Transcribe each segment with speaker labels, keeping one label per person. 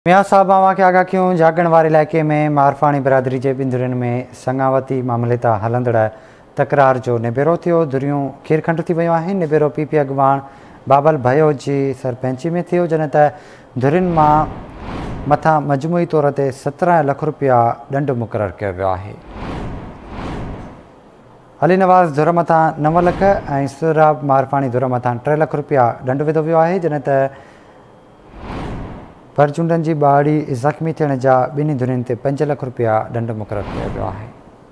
Speaker 1: मियाँ साहब आवां खे आगाह कयूं जागण वारे इलाइक़े में मारफाणी बिरादरी जे ॿिंदुरनि में संगावती मामले तां हलंदड़ तकरार जो निबेरो थियो। धुरियूं खीरखंड थी वियूं आहिनि। निबेरो पीपी अॻवान बाबल भयो जी सरपंची में थियो, जॾहिं त धुरियुनि मां मथां मजमूई तौर ते 17 लख रुपया ॾंड मुक़ररु कयो वियो आहे। अली नवाज़ धुर मथां 9 लख ऐं सुराब मारफाणी धुर मथां 3 लख रुपया ॾंड विधो वियो आहे, जॾहिं त परचूंडनि जी ॿाड़ी ज़ख़्मी थियण जा ॿिन्ही धुरियुनि ते 5 लख रुपया ॾंड मुक़ररु कयो वियो आहे।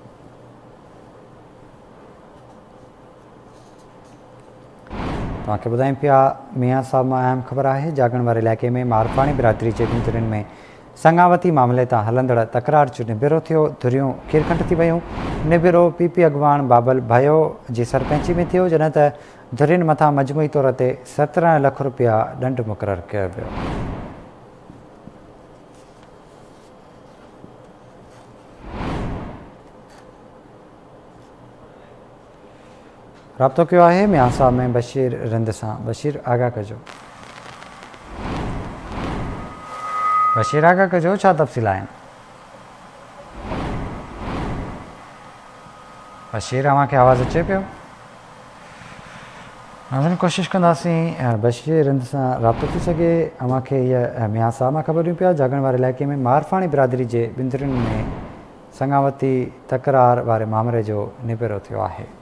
Speaker 1: तव्हांखे ॿुधायूं पिया मियाँ साहब मां अहम ख़बर आहे। जागण वारे इलाइक़े में मारफाणी बिरादरी जे ॿिनि धुरियुनि में संगावती मामले तां हलंदड़ तकरार जो निबेरो थियो। धुरियूं खीरखंड थी वियूं। निबेरो पीपी अॻवान बाबल भयो जी सरपंची में थियो, जॾहिं त धुरियुनि मथां मजमूई तौर ते 17 लख रुपया ॾंड मुक़ररु कयो वियो। राब्तो कयो आहे मियाँ साहब में बशीर रिंद सां। बशीर आगाह कजो। बशीर आगाह कजो, छा तफ़सील आहिनि? बशीर अवां खे आवाज़ अचे पियो? नाज़रीन, कोशिशि कंदासीं बशीर रिंद सां राब्तो थी सघे। अवां खे हीअ मियाँ साहब मां ख़बर ॾियूं पिया जागण वारे इलाइक़े में मारफाणी बिरादरी जे ॿिनि धुरियुनि में संगावती तकरार वारे मामले जो निबेरो थियो आहे।